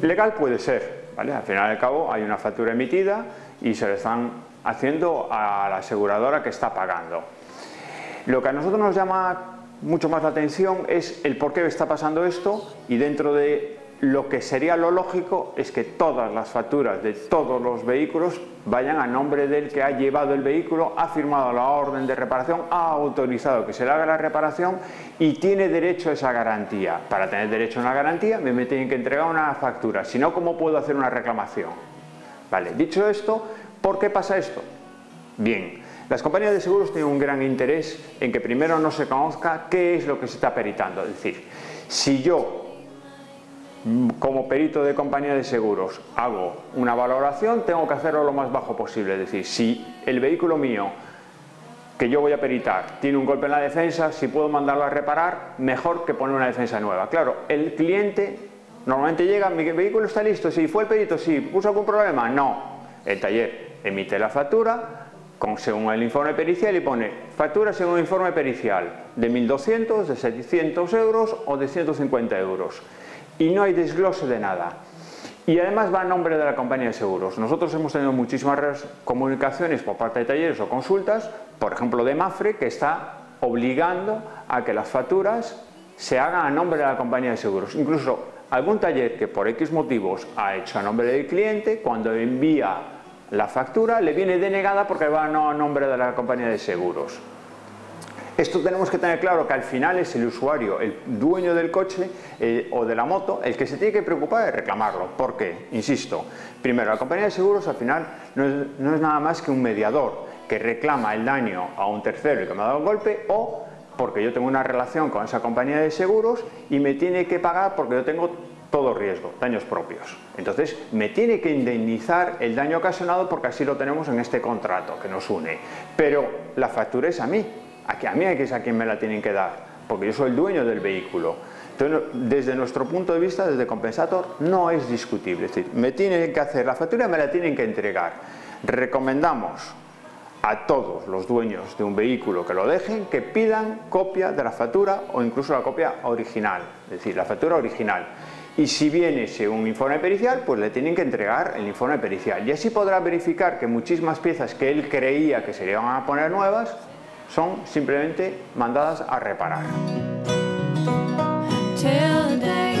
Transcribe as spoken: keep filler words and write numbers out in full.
Legal puede ser, ¿vale? Al final y al cabo hay una factura emitida y se le están haciendo a la aseguradora que está pagando. Lo que a nosotros nos llama mucho más la atención es el por qué está pasando esto, y dentro de lo que sería lo lógico es que todas las facturas de todos los vehículos vayan a nombre del que ha llevado el vehículo, ha firmado la orden de reparación, ha autorizado que se le haga la reparación y tiene derecho a esa garantía. Para tener derecho a una garantía me tienen que entregar una factura, si no, ¿cómo puedo hacer una reclamación? Vale, dicho esto, ¿por qué pasa esto? Bien, las compañías de seguros tienen un gran interés en que primero no se conozca qué es lo que se está peritando. Es decir, si yo como perito de compañía de seguros hago una valoración, tengo que hacerlo lo más bajo posible. Es decir, si el vehículo mío que yo voy a peritar tiene un golpe en la defensa, si puedo mandarlo a reparar, mejor que poner una defensa nueva. Claro, el cliente normalmente llega, mi vehículo está listo, sí, fue el perito, sí, ¿puso algún problema? No. El taller emite la factura con, según el informe pericial, y pone factura según el informe pericial de mil doscientos, de setecientos euros o de ciento cincuenta euros. Y no hay desglose de nada. Y además va a nombre de la compañía de seguros. Nosotros hemos tenido muchísimas comunicaciones por parte de talleres o consultas, por ejemplo de Mafre, que está obligando a que las facturas se hagan a nombre de la compañía de seguros. Incluso algún taller que por X motivos ha hecho a nombre del cliente, cuando envía la factura le viene denegada porque va no a nombre de la compañía de seguros. Esto tenemos que tener claro, que al final es el usuario, el dueño del coche eh, o de la moto, el que se tiene que preocupar de reclamarlo. ¿Por qué? Insisto, primero, la compañía de seguros al final no es, no es nada más que un mediador que reclama el daño a un tercero y que me ha dado un golpe, o porque yo tengo una relación con esa compañía de seguros y me tiene que pagar porque yo tengo todo riesgo, daños propios. Entonces me tiene que indemnizar el daño ocasionado porque así lo tenemos en este contrato que nos une. Pero la factura es a mí. Aquí a mí es a quien me la tienen que dar, porque yo soy el dueño del vehículo. Entonces, desde nuestro punto de vista, desde Compensator, no es discutible. Es decir, me tienen que hacer la factura, me la tienen que entregar. Recomendamos a todos los dueños de un vehículo que lo dejen, que pidan copia de la factura o incluso la copia original, es decir, la factura original. Y si viene un informe pericial, pues le tienen que entregar el informe pericial. Y así podrá verificar que muchísimas piezas que él creía que se le iban a poner nuevas son simplemente mandadas a reparar.